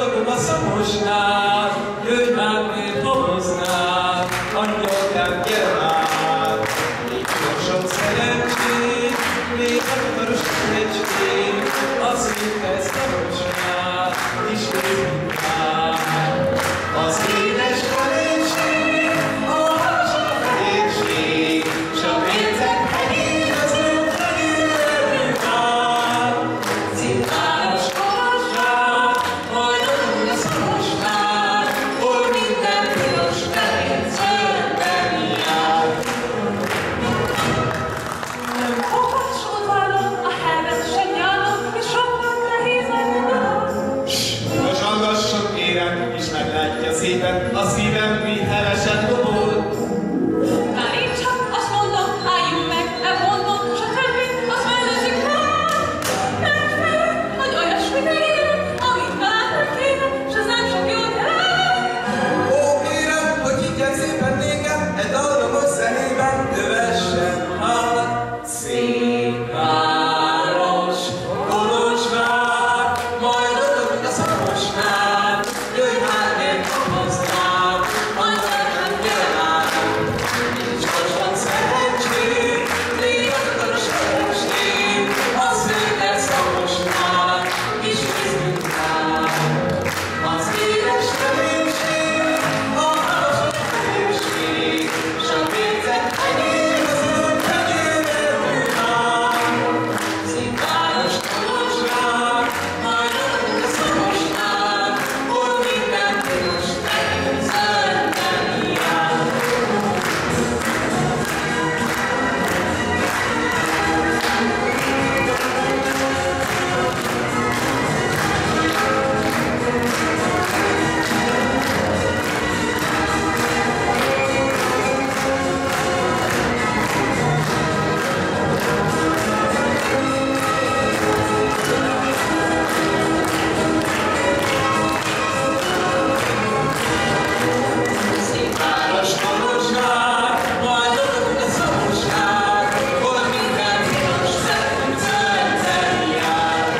otthon a szomosnál, jöjj már, miért hoznál, angyalkám, gyere már. Még sok szerencsét, még akaros szerencsét, az édes szomosnál, ismét már. Az édes felénység, a halasok felénység, s a pénzek megint az ő felényelni vár. Cintáros korosság, majd adunk a szomosnál, hol minden piros fehér zöldben jár. Nem kopasod vállom, a hevet sem nyálom, és sokkal nehézen utalom. Most hallgasson, kérem, és meglátja szépen, a szívem mi hevesen dobol. Már én csak azt mondom, álljunk meg, nem mondom, s a többi, az mellőzik rá. Nem fél, hogy olyasmit érem, amit talán nem kéne, s az nem sok jót jelent. Ó, kérem, hogy higgyek szépen nékem, egy dallamos zenében kövessen hát. Szép város, Kolozsvár, majd adunk a szomosnál, jöjj már, miért hoznál, angyalkám, gyere már. Nincs most szerencsét, még akaros szerencsét, az édes szomosnál, is nézzünk már. Az édes reménység, a halasok felénység, s a pénzek megint az ön fegyérelmű vár. Szép város, Kolozsvár, majd adunk a szomosnál, hol minden piros fehér zöldben jár. Szép város, Kolozsvár, majd adunk a szomosnál, hol minden piros fehér zöldben jár.